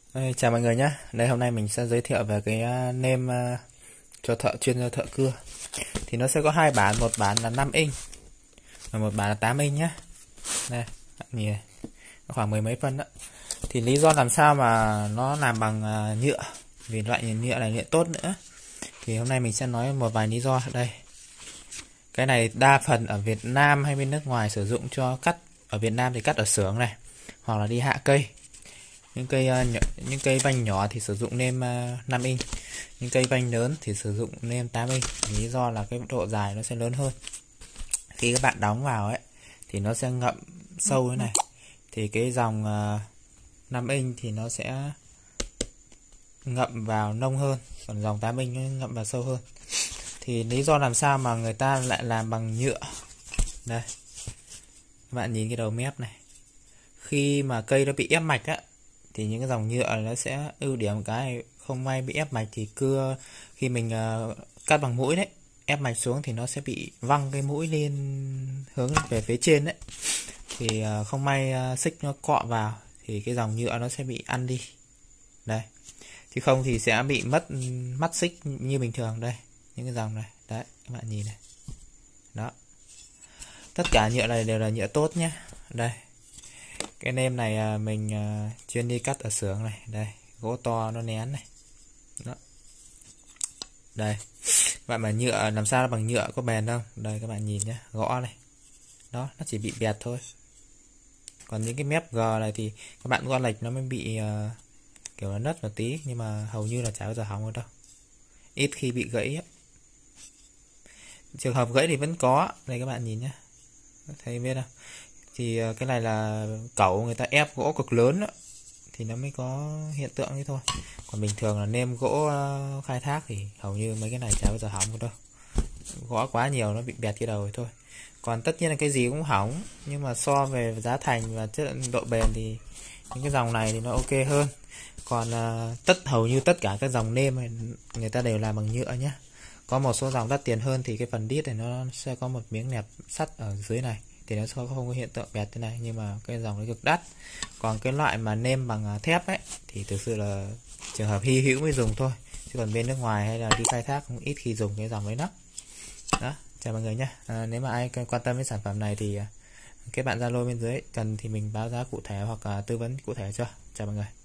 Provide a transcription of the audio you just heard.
Chào mọi người nhé. Đây hôm nay mình sẽ giới thiệu về cái nêm cho chuyên cho thợ cưa. Thì nó sẽ có hai bản, một bản là 5 inch và một bản là 8 inch nhé. Đây, bạn nhìn này, nó khoảng mười mấy phân đó. Thì lý do làm sao mà nó làm bằng nhựa, vì loại nhựa này nhựa tốt nữa. Thì hôm nay mình sẽ nói một vài lý do đây. Cái này đa phần ở Việt Nam hay bên nước ngoài sử dụng cho cắt. Ở Việt Nam thì cắt ở xưởng này, hoặc là đi hạ cây. Những cây vanh nhỏ thì sử dụng nêm 5 inch, những cây vanh lớn thì sử dụng nêm 8 inch. Lý do là cái độ dài nó sẽ lớn hơn. Khi các bạn đóng vào ấy thì nó sẽ ngậm sâu thế này, thì cái dòng 5 inch thì nó sẽ ngậm vào nông hơn, còn dòng 8 inch nó ngậm vào sâu hơn. Thì lý do làm sao mà người ta lại làm bằng nhựa đây, các bạn nhìn cái đầu mép này, khi mà cây nó bị ép mạch á thì những cái dòng nhựa nó sẽ ưu điểm cái không may bị ép mạch thì cưa khi mình cắt bằng mũi đấy, ép mạch xuống thì nó sẽ bị văng cái mũi lên hướng về phía trên đấy, thì không may xích nó cọ vào thì cái dòng nhựa nó sẽ bị ăn đi đây, chứ không thì sẽ bị mất mắt xích như bình thường. Đây những cái dòng này đấy, các bạn nhìn này đó, tất cả nhựa này đều là nhựa tốt nhé. Đây cái nêm này mình chuyên đi cắt ở xưởng này, đây gỗ to nó nén này đó. Đây bạn mà nhựa làm sao bằng nhựa có bền không, đây các bạn nhìn nhé, gõ này đó, nó chỉ bị bẹt thôi. Còn những cái mép G này thì các bạn gõ lệch nó mới bị kiểu là nứt một tí, nhưng mà hầu như là chả bao giờ hỏng rồi đâu, ít khi bị gãy ấy. Trường hợp gãy thì vẫn có, đây các bạn nhìn nhé, thấy biết không, thì cái này là cẩu người ta ép gỗ cực lớn đó, thì nó mới có hiện tượng ấy thôi. Còn bình thường là nêm gỗ khai thác thì hầu như mấy cái này chả bao giờ hỏng đâu, gõ quá nhiều nó bị bẹt cái đầu rồi thôi. Còn tất nhiên là cái gì cũng hỏng, nhưng mà so về giá thành và chất lượng độ bền thì những cái dòng này thì nó ok hơn. Còn hầu như tất cả các dòng nêm này, người ta đều làm bằng nhựa nhé. Có một số dòng đắt tiền hơn thì cái phần đít này nó sẽ có một miếng nẹp sắt ở dưới này, thì nó không có hiện tượng bẹt thế này, nhưng mà cái dòng nó cực đắt. Còn cái loại mà nêm bằng thép ấy thì thực sự là trường hợp hy hữu mới dùng thôi, chứ còn bên nước ngoài hay là đi khai thác cũng ít khi dùng cái dòng đấy lắm đó. Chào mọi người nhé. Nếu mà ai quan tâm đến sản phẩm này thì kết bạn Zalo bên dưới, cần thì mình báo giá cụ thể hoặc tư vấn cụ thể cho. Chào mọi người.